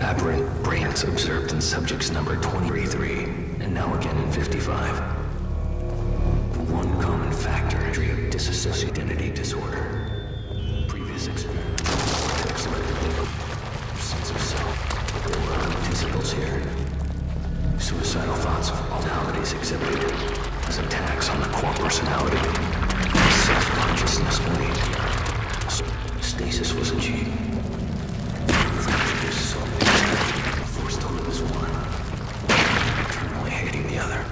Aberrant brains observed in subjects number 23, and now again in 55. One common factor of dissociative identity disorder. Previous experiments selected sense of self, but there were unanticipables here. Suicidal thoughts of alternalities exhibited as attacks on the core personality. Self-consciousness waned. Stasis was achieved. Forced to live as one, eternally hating the other.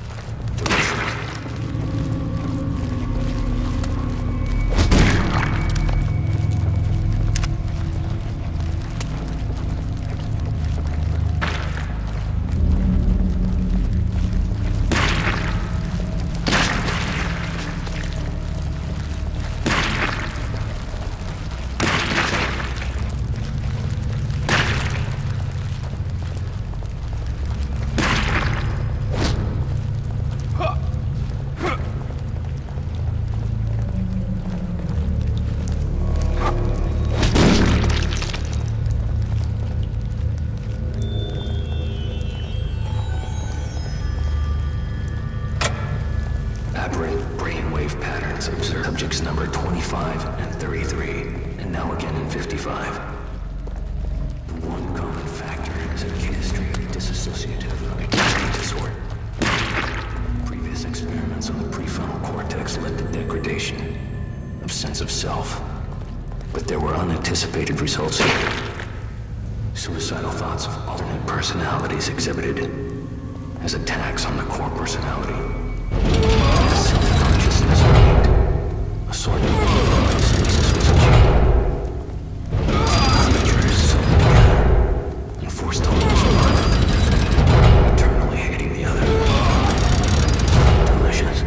Brainwave patterns observed subjects number 25 and 33, and now again in 55. The one common factor is a history of dissociative identity disorder. Previous experiments on the prefrontal cortex led to degradation of sense of self, but there were unanticipated results here. Suicidal thoughts of alternate personalities exhibited as attacks on the core personality. Self-consciousness waned. A sort of stasis was achieved. Creatures sewn together and forced to live as one, eternally hating the other. Delicious.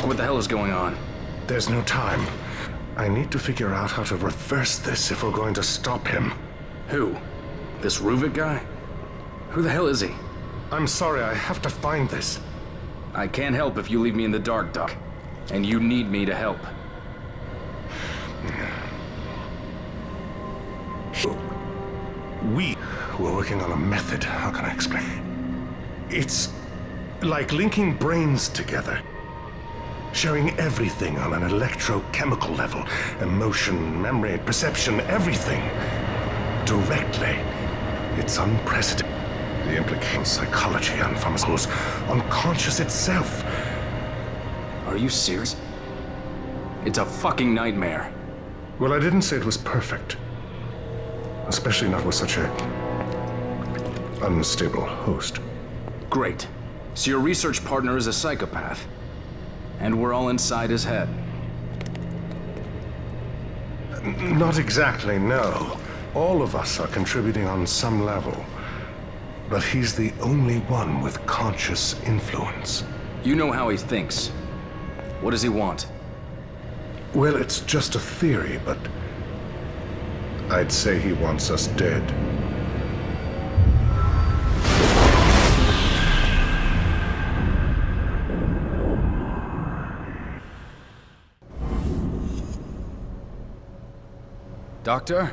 What the hell is going on? There's no time. I need to figure out how to reverse this if we're going to stop him. Who? This Ruvik guy? Who the hell is he? I'm sorry, I have to find this. I can't help if you leave me in the dark, Doc. And you need me to help. We're working on a method. How can I explain? It's like linking brains together. Sharing everything on an electrochemical level. Emotion, memory, perception, everything. Directly. It's unprecedented. The implications, psychology, and pharmaceuticals, unconscious itself. Are you serious? It's a fucking nightmare. Well, I didn't say it was perfect. Especially not with such a unstable host. Great. So your research partner is a psychopath. And we're all inside his head. Not exactly, no. All of us are contributing on some level. But he's the only one with conscious influence. You know how he thinks. What does he want? Well, it's just a theory, but I'd say he wants us dead. Doctor?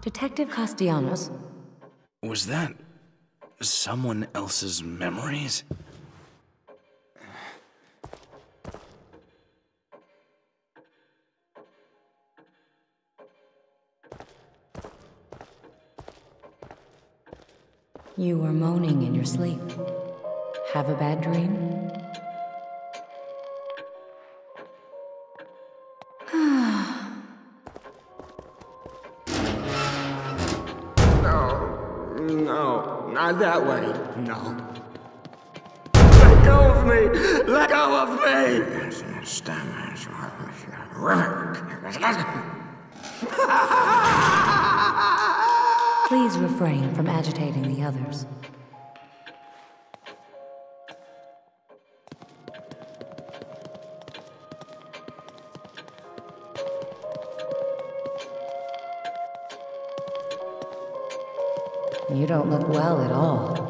Detective Castellanos? Was that someone else's memories? You were moaning in your sleep. Have a bad dream? No, not that way. No. Let go of me! Let go of me! Please refrain from agitating the others. You don't look well at all.